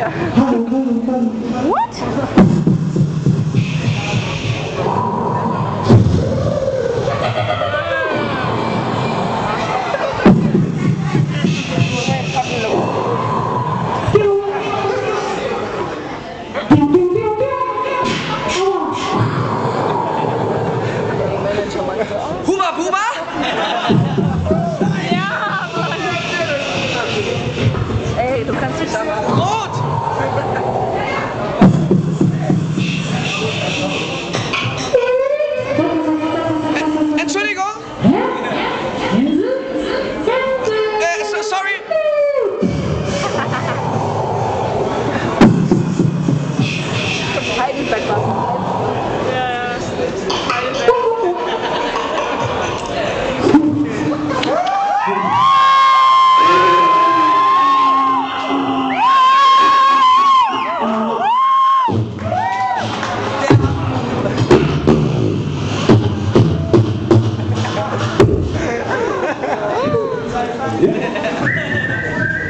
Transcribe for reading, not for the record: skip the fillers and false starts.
What? Huba, Buba? Ja, Mann. Ey, du kannst nicht sagen. Rot! Entschuldigung? Sorry. Heidelberg war. Ja, Heidelberg. Ja.